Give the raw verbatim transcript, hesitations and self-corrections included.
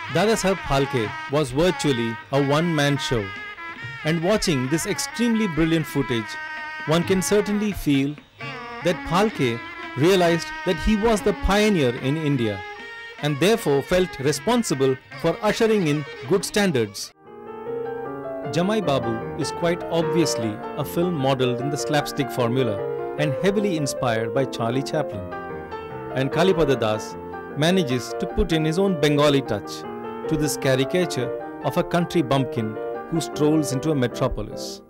Dada Saheb Phalke was virtually a one-man show. And watching this extremely brilliant footage, one can certainly feel that Phalke realized that he was the pioneer in India and therefore felt responsible for ushering in good standards. Jamai Babu is quite obviously a film modelled in the slapstick formula and heavily inspired by Charlie Chaplin. And Kalipada Das manages to put in his own Bengali touch to this caricature of a country bumpkin who strolls into a metropolis.